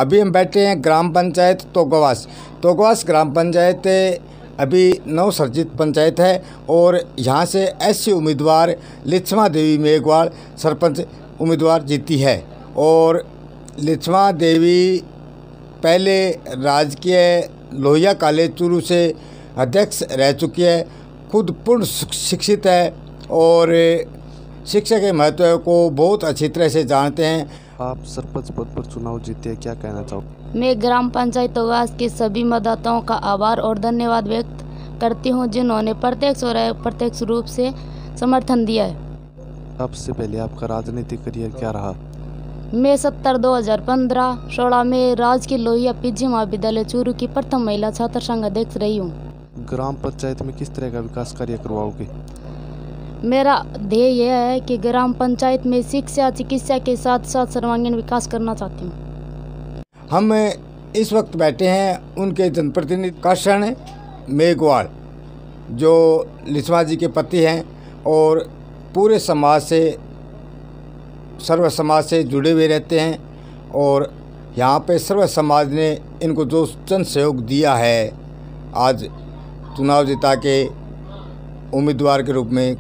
अभी हम बैठे हैं ग्राम पंचायत तोगवास ग्राम पंचायत अभी नवसर्जित पंचायत है और यहाँ से एससी उम्मीदवार लिच्छमा देवी मेघवाल सरपंच उम्मीदवार जीती है। और लिच्छमा देवी पहले राजकीय लोहिया कॉलेज चूरू से अध्यक्ष रह चुकी है, खुद पूर्ण शिक्षित है और शिक्षा के महत्व को बहुत अच्छी तरह से जानते हैं। आप सरपंच पद पर चुनाव जीते हैं, क्या कहना चाहोगे? मैं ग्राम पंचायत तोगवास के सभी मतदाताओं का आभार और धन्यवाद व्यक्त करती हूं, जिन्होंने प्रत्यक्ष और अप्रत्यक्ष रूप से समर्थन दिया है। सबसे पहले आपका राजनीतिक करियर क्या रहा? मैं 2015-16 में राजकीय लोहिया पीजी महाविद्यालय चूरू की प्रथम महिला छात्र संघ अध्यक्ष रही हूँ। ग्राम पंचायत में किस तरह का विकास कार्य करवाओगे? मेरा ध्येय यह है कि ग्राम पंचायत में शिक्षा चिकित्सा के साथ साथ सर्वांगीण विकास करना चाहती हूँ। हम इस वक्त बैठे हैं उनके जनप्रतिनिधि कर्ण मेघवाल जो लिच्छमा जी के पति हैं और पूरे समाज से सर्व समाज से जुड़े हुए रहते हैं और यहाँ पे सर्व समाज ने इनको जो जन सहयोग दिया है, आज चुनाव जिता के उम्मीदवार के रूप में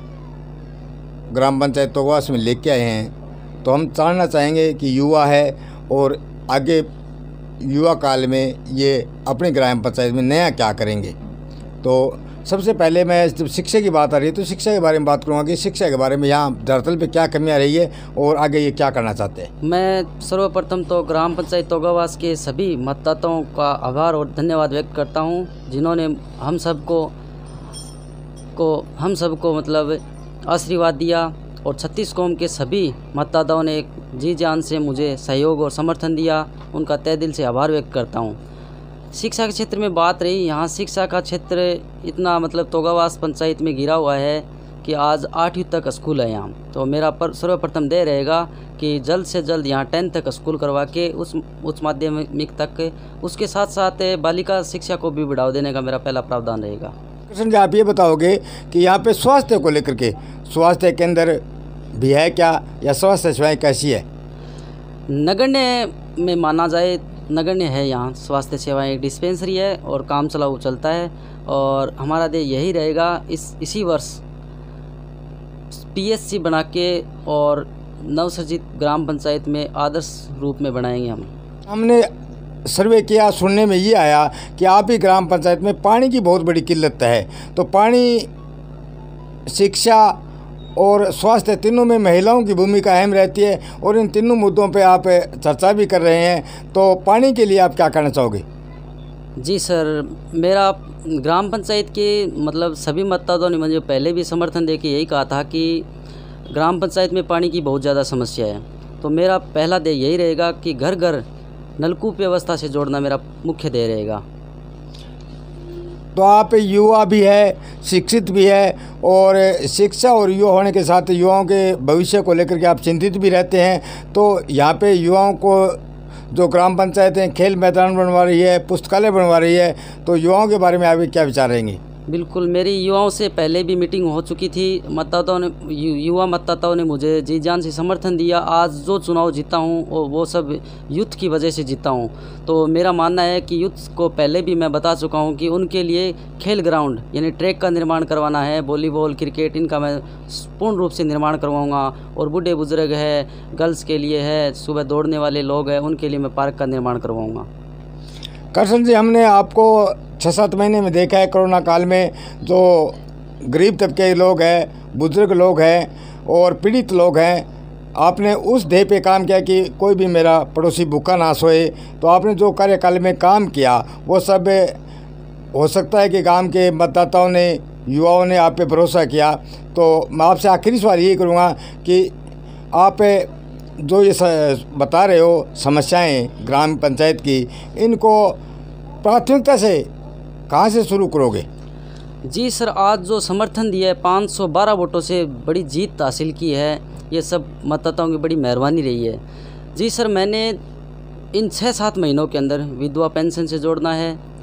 ग्राम पंचायत तोगवास में लेके आए हैं। तो हम जानना चाहेंगे कि युवा है और आगे युवा काल में ये अपनी ग्राम पंचायत में नया क्या करेंगे। तो सबसे पहले मैं जब शिक्षा की बात आ रही है तो शिक्षा के बारे में बात करूँगा कि शिक्षा के बारे में यहाँ धरातल पे क्या कमियाँ रही है और आगे ये क्या करना चाहते हैं। मैं सर्वप्रथम तो ग्राम पंचायत तोगवास के सभी मतदाताओं का आभार और धन्यवाद व्यक्त करता हूँ, जिन्होंने हम सबको मतलब आशीर्वाद दिया और 36 कौम के सभी मतदाताओं ने जी जान से मुझे सहयोग और समर्थन दिया, उनका तहे दिल से आभार व्यक्त करता हूँ। शिक्षा के क्षेत्र में बात रही, यहाँ शिक्षा का क्षेत्र इतना मतलब तोगवास पंचायत में घिरा हुआ है कि आज 8वीं तक स्कूल है यहाँ। तो मेरा सर्वप्रथम ध्येय रहेगा कि जल्द से जल्द यहाँ 10 तक स्कूल करवा के उस उच्च माध्यमिक तक, उसके साथ साथ बालिका शिक्षा को भी बढ़ावा देने का मेरा पहला प्रावधान रहेगा। कृष्ण जी, आप ये बताओगे कि यहाँ पे स्वास्थ्य को लेकर के स्वास्थ्य केंद्र भी है क्या या स्वास्थ्य सेवाएं कैसी है? नगण्य में माना जाए नगण्य है, यहाँ स्वास्थ्य सेवाएं एक डिस्पेंसरी है और काम चलाऊ चलता है और हमारा ध्येय यही रहेगा इसी वर्ष पीएससी बना के और नवसर्जित ग्राम पंचायत में आदर्श रूप में बनाएंगे। हमने सर्वे किया, सुनने में ये आया कि आप ही ग्राम पंचायत में पानी की बहुत बड़ी किल्लत है, तो पानी, शिक्षा और स्वास्थ्य तीनों में महिलाओं की भूमिका अहम रहती है और इन तीनों मुद्दों पे आप चर्चा भी कर रहे हैं। तो पानी के लिए आप क्या करना चाहोगे? जी सर, मेरा ग्राम पंचायत के मतलब सभी मतदाताओं ने मुझे पहले भी समर्थन दे के यही कहा था कि ग्राम पंचायत में पानी की बहुत ज़्यादा समस्या है। तो मेरा पहला ध्येय यही रहेगा कि घर घर नलकूप व्यवस्था से जोड़ना मेरा मुख्य ध्येय रहेगा। तो आप युवा भी है, शिक्षित भी है और शिक्षा और युवा होने के साथ युवाओं के भविष्य को लेकर के आप चिंतित भी रहते हैं। तो यहाँ पे युवाओं को जो ग्राम पंचायतें खेल मैदान बनवा रही है, पुस्तकालय बनवा रही है, तो युवाओं के बारे में आप क्या विचार रहेंगे? बिल्कुल, मेरी युवाओं से पहले भी मीटिंग हो चुकी थी। युवा मतदाताओं ने मुझे जी जान से समर्थन दिया। आज जो चुनाव जीता हूँ वो सब यूथ की वजह से जीता हूँ। तो मेरा मानना है कि यूथ को पहले भी मैं बता चुका हूँ कि उनके लिए खेल ग्राउंड यानी ट्रैक का निर्माण करवाना है। वॉलीबॉल, क्रिकेट, इनका मैं पूर्ण रूप से निर्माण करवाऊँगा और बूढ़े बुजुर्ग है, गर्ल्स के लिए है, सुबह दौड़ने वाले लोग हैं, उनके लिए मैं पार्क का निर्माण करवाऊँगा। कृष्ण जी, हमने आपको 6-7 महीने में देखा है कोरोना काल में जो गरीब तबके के लोग हैं, बुजुर्ग लोग हैं और पीड़ित लोग हैं, आपने उस ध्येय पे काम किया कि कोई भी मेरा पड़ोसी भूखा ना सोए। तो आपने जो कार्यकाल में काम किया वो सब हो सकता है कि गांव के मतदाताओं ने, युवाओं ने आप पे भरोसा किया। तो मैं आपसे आखिरी सवाल यही करूँगा कि आप जो ये बता रहे हो समस्याएं ग्राम पंचायत की, इनको प्राथमिकता से कहाँ से शुरू करोगे? जी सर, आज जो समर्थन दिया है 512 वोटों से बड़ी जीत हासिल की है, ये सब मतदाताओं की बड़ी मेहरबानी रही है। जी सर, मैंने इन 6-7 महीनों के अंदर विधवा पेंशन से जोड़ना है,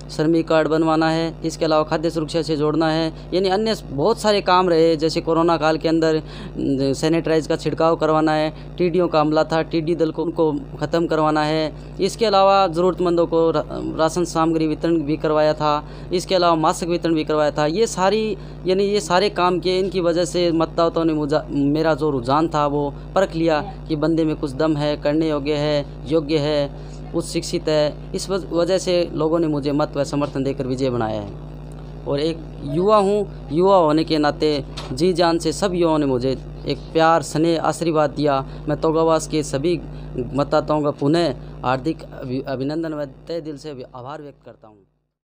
श्रमिक कार्ड बनवाना है, इसके अलावा खाद्य सुरक्षा से जोड़ना है, यानी अन्य बहुत सारे काम रहे। जैसे कोरोना काल के अंदर सैनिटाइज का छिड़काव करवाना है, टीडियों का हमला था, टिड्डी दल को उनको ख़त्म करवाना है। इसके अलावा ज़रूरतमंदों को राशन सामग्री वितरण भी करवाया था, इसके अलावा मासिक वितरण भी करवाया था। ये सारे काम किए। इनकी वजह से मतदाताओं ने मेरा जो रुझान था वो परख लिया कि बंदे में कुछ दम है, करने योग्य है, उच्च शिक्षित है। इस वजह से लोगों ने मुझे मत व समर्थन देकर विजय बनाया है। और एक युवा हूँ, युवा होने के नाते जी जान से सब युवाओं ने मुझे एक प्यार, स्नेह, आशीर्वाद दिया। मैं तोगावास के सभी मतदाताओं का पुनः हार्दिक अभिनंदन व तहे दिल से आभार व्यक्त करता हूँ।